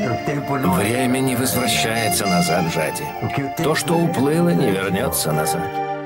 Время не возвращается назад, Жади. То, что уплыло, не вернется назад.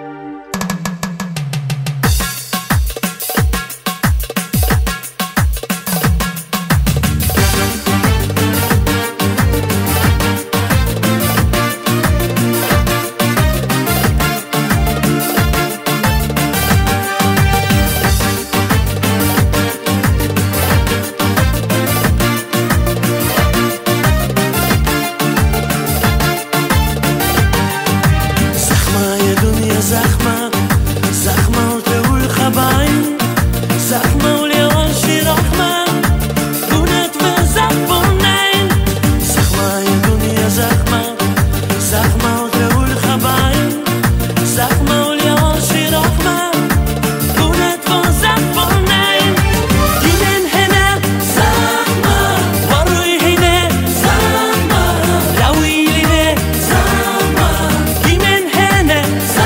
زخمة زخمة وتقول خباين زخمة وليوشي رحمة كونت وزخبونين زخمة يا دنيا زخمة زخمة وتقول خباين زخمة وليوشي رحمة كونت وزخبونين دي من هنا زخمة وروي هنا زخمة لوي لنا زخمة دي من هنا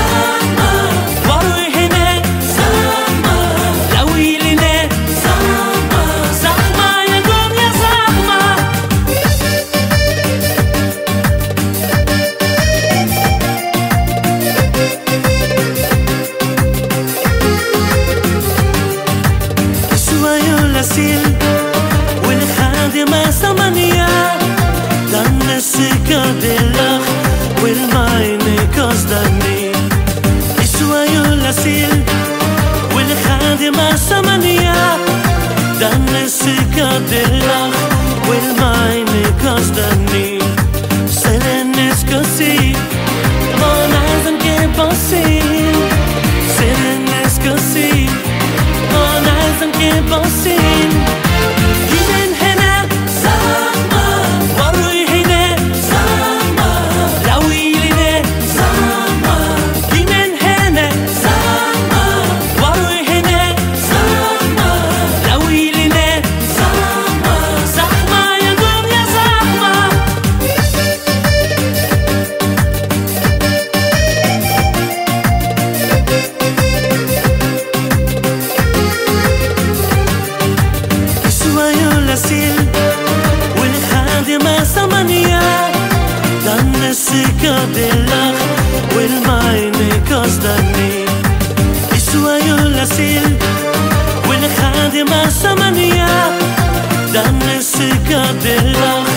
والخادمة ثمانية دن السكة دلخ والماين قصدني يسوى يلاسيل والخادمة ثمانية دن السكة دلخ والماين قصدني سلنس كسي ما لازم كبسي سلنس كسي ما لازم كبسي والخادمة ثمانية دن السكة دلخ والماين قصدني يسوى يلاسيل والخادمة ثمانية دن السكة دلخ